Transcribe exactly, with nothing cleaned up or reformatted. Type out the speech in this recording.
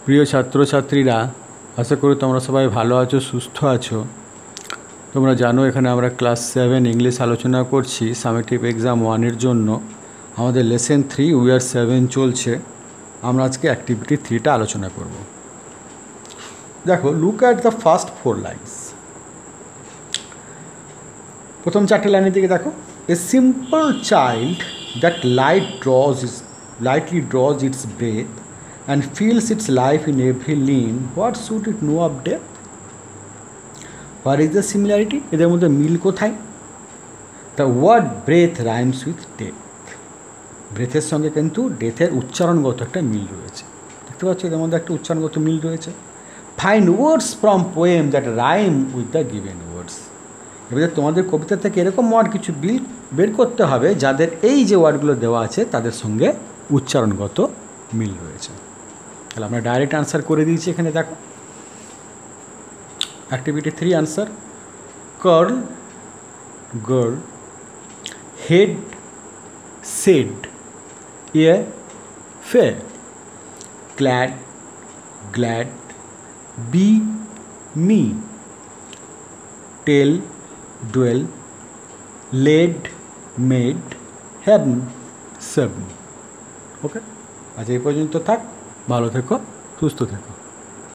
প্রিয় ছাত্রছাত্রীরা, আশা করি তোমরা সবাই ভালো আছো, সুস্থ আছো। তোমরা জানো এখানে আমরা ক্লাস সেভেন ইংলিশ আলোচনা করছি সামেটিভ এক্সাম ওয়ানের জন্য। আমাদের lesson three we are seven চলছে। আমরা আজকে অ্যাক্টিভিটি থ্রিটা আলোচনা করব। দেখো, look at the first four lines. প্রথম চারটে লাইনের দিকে দেখো। A simple child that light draws is lightly draws its breath and feels its life in every limb, what should it know of death? What is the similarity? এদের মধ্যে মিল কোথায়? The word breath rhymes with death. ব্রেথের সঙ্গে কিন্তু ডেথের উচ্চারণগত একটা মিল রয়েছে। দেখতে পাচ্ছ এদের মধ্যে একটা উচ্চারণগত মিল রয়েছে। Find words from poem that rhyme with the given words. এবারে তোমাদের কবিতা থেকে এরকম ওয়ার্ড কিছু বিল বের করতে হবে যাদের এই যে ওয়ার্ডগুলো দেওয়া আছে তাদের সঙ্গে উচ্চারণগত মিল রয়েছে। তাহলে আমরা ডাইরেক্ট আনসার করে দিয়েছি। এখানে দেখো, activity three answer: curl, girl, head, said, a, fay, clad, glad, be, me, tell, dwell, led, made, heaven, seven. Okay, আজ এই পর্যন্ত থাক। ভালো থেকো, সুস্থ থেকো।